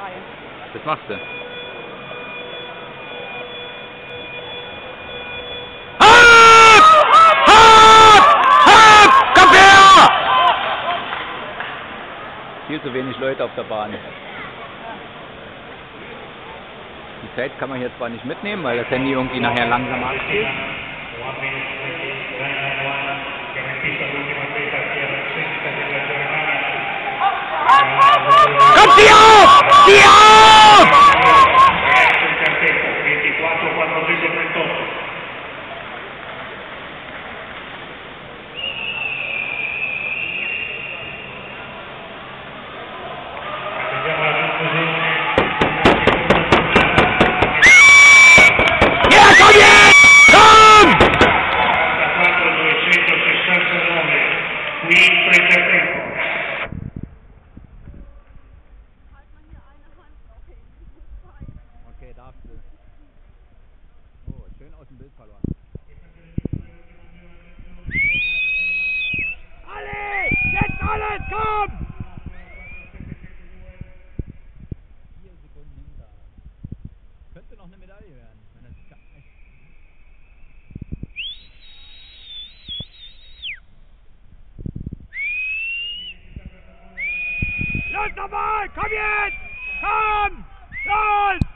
Das machst du. Komm her! Viel zu wenig Leute auf der Bahn. Die Zeit kann man hier zwar nicht mitnehmen, weil das Handy irgendwie nachher langsam abspielt. Komm, zieh auf! Zieh auf! Okay, darfst du. Oh, schön aus dem Bild verloren. Alle! Jetzt alles, komm! 4 Sekunden hinter. Könnte noch eine Medaille werden, wenn das echt. Los nochmal! Komm jetzt! Komm! Los!